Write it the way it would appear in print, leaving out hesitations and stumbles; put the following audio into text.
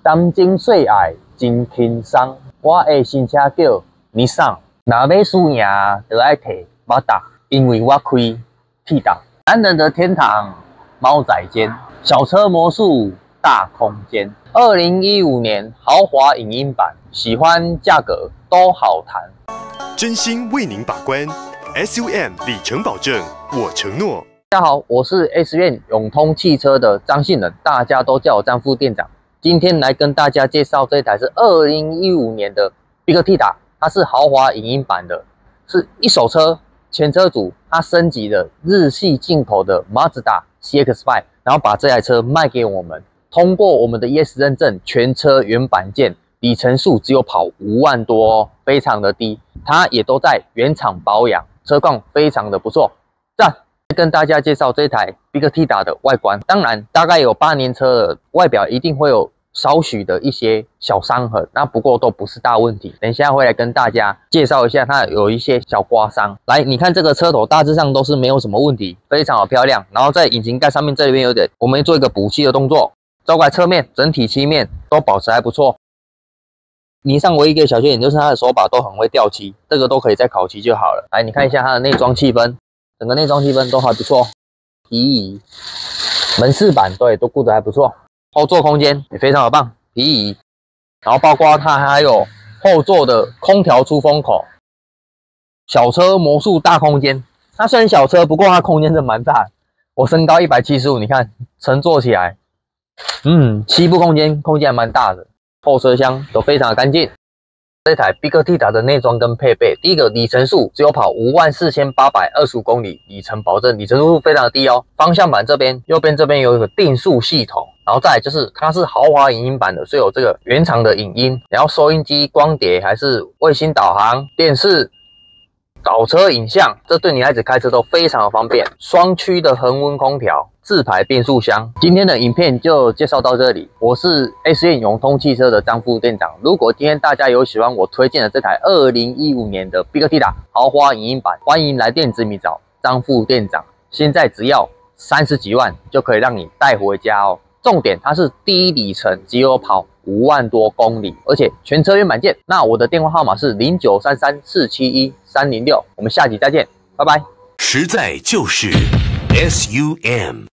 担真细爱，真轻松。我的新车叫 Nissan， 若要输赢，就爱摕马达，因为我开T档。男人的天堂，猫仔间，小车魔术大空间。2015年豪华影音版，喜欢价格都好谈。 真心为您把关 ，SUM 里程保证，我承诺。 大家好，我是 SUM 永通汽车的张信仁，大家都叫我张副店长。今天来跟大家介绍这台是2015年的 Big T 打，它是豪华影音版的，是一手车，前车主他升级了日系进口的 Mazda CX-5， 然后把这台车卖给我们，通过我们的 ES 认证，全车原版件，里程数只有跑5万多哦，非常的低，它也都在原厂保养，车况非常的不错。赞！跟大家介绍这台 Big T 打的外观，当然大概有8年车的外表一定会有少许的一些小伤痕，那不过都不是大问题。等一下会来跟大家介绍一下，它有一些小刮伤。来，你看这个车头大致上都是没有什么问题，非常的漂亮。然后在引擎盖上面这边有点，我们做一个补漆的动作。招拐侧面整体漆面都保持还不错。尼桑唯一一个小缺点就是它的手把都很会掉漆，这个都可以再烤漆就好了。来，你看一下它的内装气氛。整个内装气氛都还不错，皮椅、门饰板对都顾得还不错，后座空间也非常的棒，皮椅，然后包括它还有后座的空调出风口，小车魔术大空间。它虽然小车，不过它空间真的蛮大的。我身高175，你看乘坐起来，7部空间还蛮大的，后车厢都非常的干净。这台 Big T 打的内装跟配备，第一个里程数只有跑54825公里，里程保证，里程数非常的低哦。方向盘这边右边这边有一个定速系统，然后再来就是它是豪华影音版的，所以有这个原厂的影音，然后收音机、光碟还是卫星导航、电视、倒车影像，这对女孩子开车都非常的方便。双区的恒温空调。自排变速箱。今天的影片就介绍到这里，我是 SUM 永通汽车的张副店长。如果今天大家有喜欢我推荐的这台2015年的 Big T 打豪华影音版，欢迎来电直米找张副店长。现在只要30几万就可以让你带回家哦。重点它是低里程，只有跑5万多公里，而且全车原版件。那我的电话号码是0933471306，我们下集再见，拜拜。 实在就是 SUM。